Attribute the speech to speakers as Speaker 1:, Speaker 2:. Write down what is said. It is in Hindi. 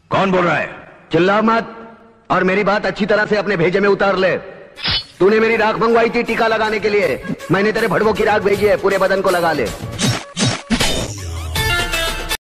Speaker 1: कौन बोल रहा है?
Speaker 2: चिल्ला मत और मेरी बात अच्छी तरह से अपने भेजे में उतार ले। तूने मेरी राख मंगवाई थी टीका लगाने के लिए, मैंने तेरे भड़वों की राख भेजी है, पूरे बदन को लगा ले।